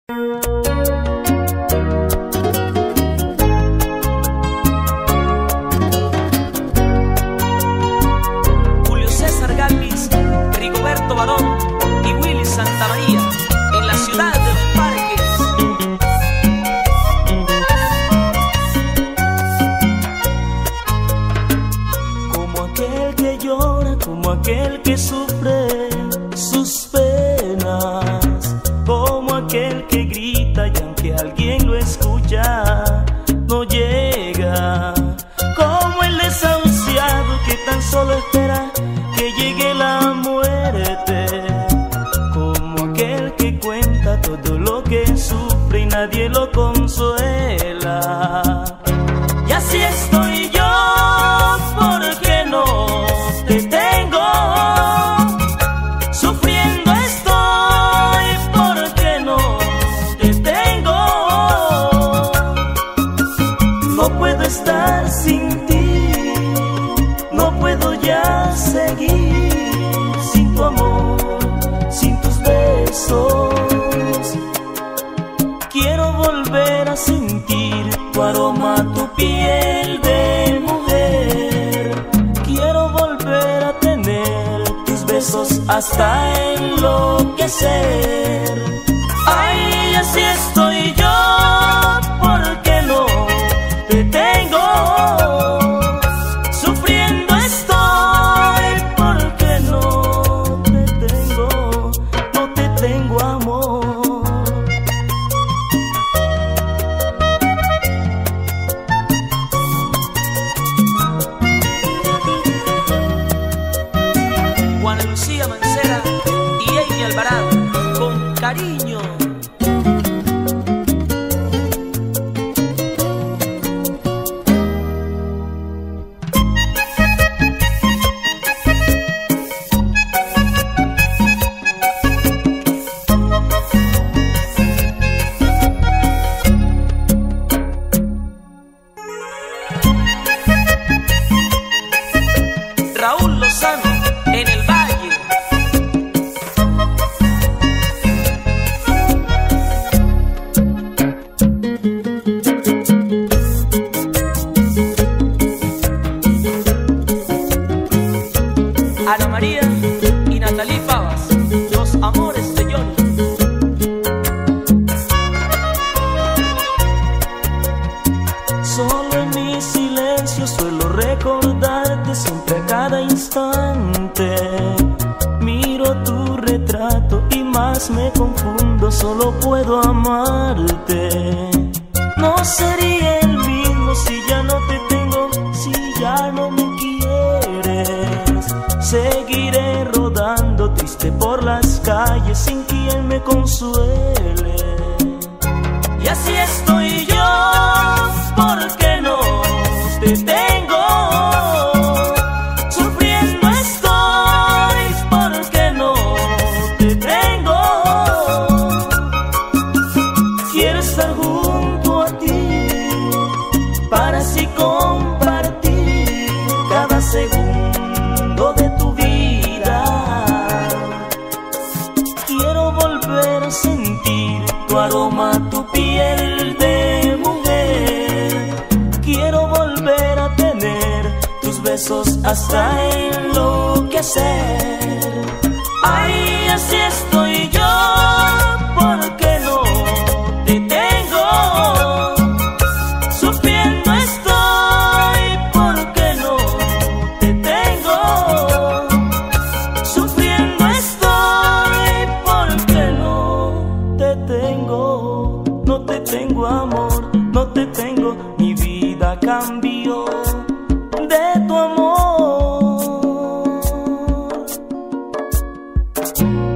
Julio César Galvis, Rigoberto Barón y Willy Santamaría en la ciudad de los parques. Como aquel que llora, como aquel que sufre sus penas, como aquel que grita y aunque alguien lo escucha no llega, como el desahuciado que tan solo espera que llegue la muerte, como aquel que cuenta todo lo que sufre y nadie lo consuela. Y así estoy yo, porque no te tengo. Sufriendo estoy, porque no te tengo. No puedo estar sin ti, no puedo ya seguir sin tu amor, sin tus besos. Quiero volver a sentir tu aroma, tu piel de mujer. Quiero volver a tener tus besos hasta enloquecer. Ay, así estoy yo, porque no te tengo. Sufriendo estoy, porque no te tengo, no te tengo amor. Juana Lucía Mancera y Amy Alvarado, con cariño. Raúl Lozano en el Valle. Ana María y Natalie Pavas, los amores de Johnny. Solo en mi silencio suelo recordarte siempre a cada instante. Miro tu retrato y más me confundo, solo puedo amarte. No sería el mismo si ya no te tengo, si ya no me quieres. Seguiré rodando triste por las calles sin quien me consuele. Y así estoy yo, porque no te tengo. Sufriendo estoy, porque no te tengo. Quiero estar junto a ti para así compartir cada segundo de tu vida. Quiero volver a sentir tu aroma, tu piel de mujer. Quiero volver a tener tus besos hasta enloquecer. Ay, así estoy yo, porque no te tengo. Sufriendo estoy, porque no te tengo. Sufriendo estoy, porque no te tengo. No te tengo amor, no te tengo. Mi vida cambió de tu amor.